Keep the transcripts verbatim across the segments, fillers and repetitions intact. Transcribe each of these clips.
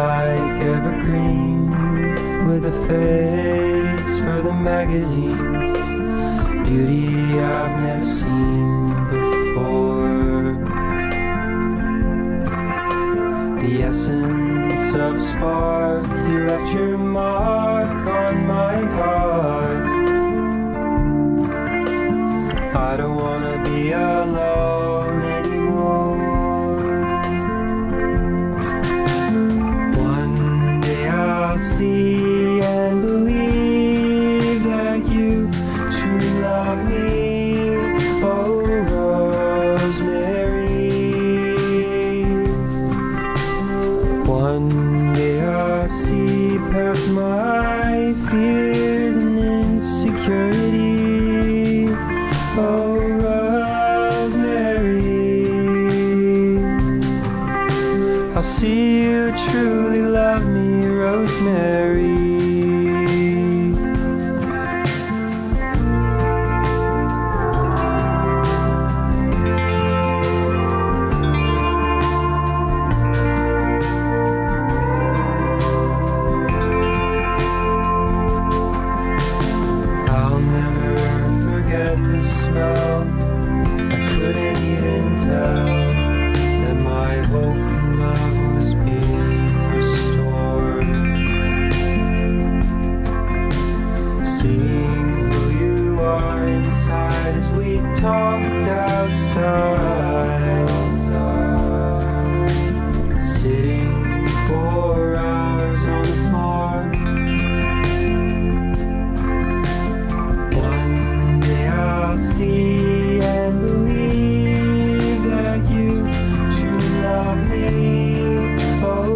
like evergreen, with a face for the magazines, beauty I've never seen before. The essence of a spark, you left your mark on my heart. I don't wanna be alone anymore. One day I'll see and believe that you truly love me, oh Rosemary. One day I'll see past my fears and insecurity, oh Rosemary. I'll see you truly love me, Rosemary. I'll never forget the smell. I couldn't even tell that my hope and love was being restored. Seeing who you are inside as we talked outside, sitting for hours on the floor. One day I'll see and believe that you truly love me, oh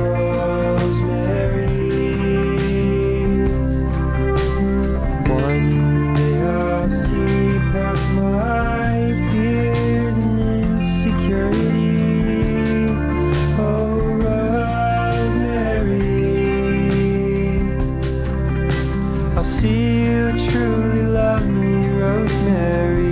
Rosemary. One day I'll see past my fears and insecurity, oh Rosemary. I'll see you truly love me, Rosemary.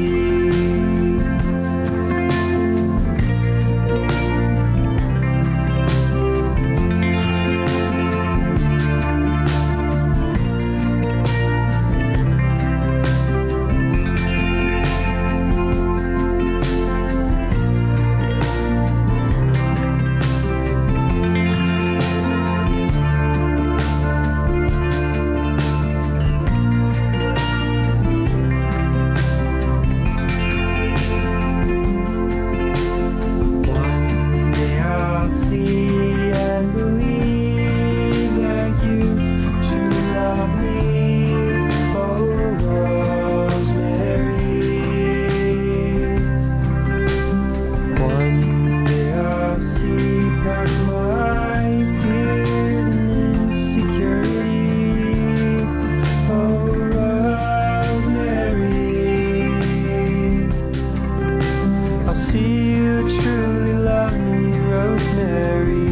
I'll see you truly love me, Rosemary.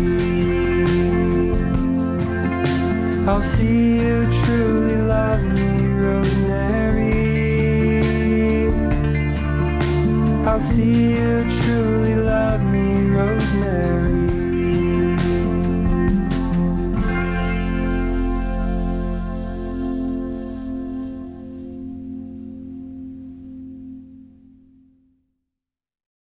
I'll see you truly love me, Rosemary. I'll see you truly